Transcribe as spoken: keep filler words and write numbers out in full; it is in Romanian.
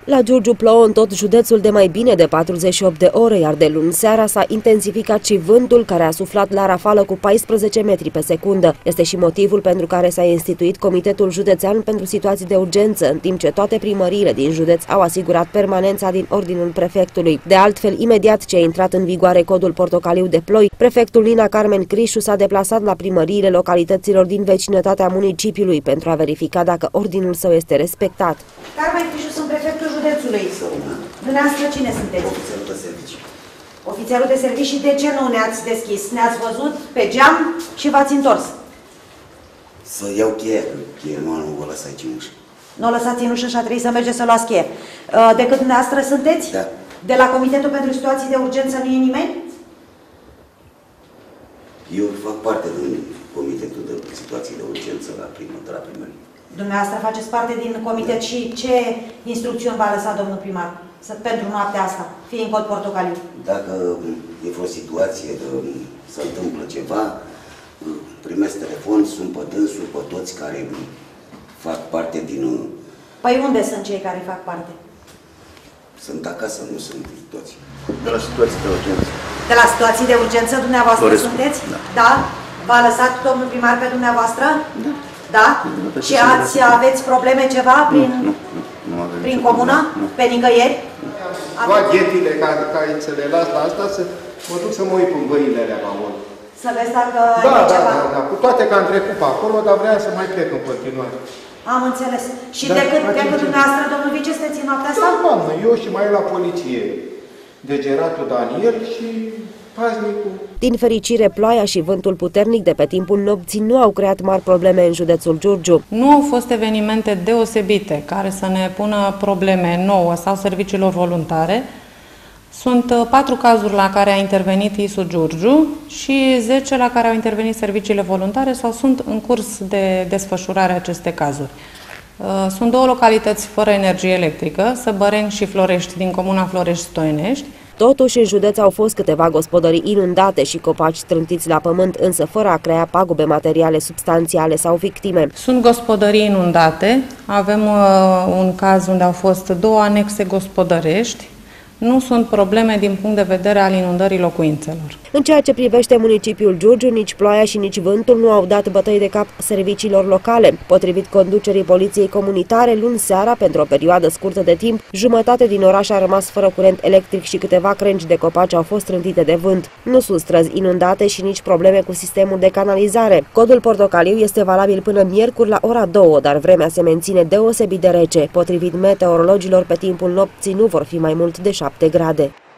La Giurgiu plouă în tot județul de mai bine de patruzeci și opt de ore, iar de luni seara s-a intensificat și vântul, care a suflat la rafală cu paisprezece metri pe secundă. Este și motivul pentru care s-a instituit Comitetul Județean pentru Situații de Urgență, în timp ce toate primăriile din județ au asigurat permanența din ordinul prefectului. De altfel, imediat ce a intrat în vigoare codul portocaliu de ploi, prefectul Nina Carmen Crișu s-a deplasat la primăriile localităților din vecinătatea municipiului pentru a verifica dacă ordinul său este respectat. Carmen Crișu, sunt prefectul județului. Dumneavoastră cine sunteți? Ofițerul de servicii. Ofițerul de servicii și de ce nu ne-ați deschis? Ne-ați văzut pe geam și v-ați întors. Să iau cheia, că cheia nu, nu vă lăsa aici în ușă. Nu o lăsați în ușă și a trebuit să mergeți să luați cheie. Decât dumneavoastră sunteți? Da. De la Comitetul pentru Situații de Urgență nu e nimeni? Eu fac parte din Comitetul de Situații de Urgență la primă, de la primărie. Dumneavoastră faceți parte din comitet și ce instrucțiuni va lăsa domnul primar să, pentru noaptea asta, fie în cod portocaliu? Dacă e vreo situație, se întâmplă ceva, primesc telefon, sunt pe dânsul, pe toți care fac parte din... Păi unde sunt cei care fac parte? Sunt acasă, nu sunt toți. De la situații de urgență. De la situații de urgență dumneavoastră Doresc. sunteți? Da. Da? V-a lăsat domnul primar pe dumneavoastră? Da. Da? Da, Și ați, aveți probleme ceva prin, Nu, nu, nu avem prin nicio comună? problemă. Pe nicăieri? Baghetile care, care să le las la asta, să mă duc să mă uit în băile alea la mult. Să vezi dacă Da, e da, ceva. da, da, cu toate că am trecut pe acolo, dar vreau să mai plec în continuare. Am înțeles. Și Da, decât, facem decât ce- dumneavoastră, domnul vice, sunteți în noaptea asta? Da, doamnă, eu și mai e la poliție Degeratul Daniel și paznicul. Din fericire, ploaia și vântul puternic de pe timpul nopții nu au creat mari probleme în județul Giurgiu. Nu au fost evenimente deosebite care să ne pună probleme nouă sau serviciilor voluntare. Sunt patru cazuri la care a intervenit I S U Giurgiu și zece la care au intervenit serviciile voluntare sau sunt în curs de desfășurare aceste cazuri. Sunt două localități fără energie electrică, Săbăreni și Florești, din comuna Florești-Stoienești. Totuși, în județ au fost câteva gospodării inundate și copaci strântiți la pământ, însă fără a crea pagube materiale substanțiale sau victime. Sunt gospodării inundate, avem uh, un caz unde au fost două anexe gospodărești. Nu sunt probleme din punct de vedere al inundării locuințelor. În ceea ce privește municipiul Giurgiu, nici ploaia și nici vântul nu au dat bătăi de cap serviciilor locale. Potrivit conducerii poliției comunitare, luni seara, pentru o perioadă scurtă de timp, jumătate din oraș a rămas fără curent electric și câteva crengi de copaci au fost trântite de vânt. Nu sunt străzi inundate și nici probleme cu sistemul de canalizare. Codul portocaliu este valabil până miercuri la ora două, dar vremea se menține deosebit de rece. Potrivit meteorologilor, pe timpul nopții nu vor fi mai mult de șapte grade.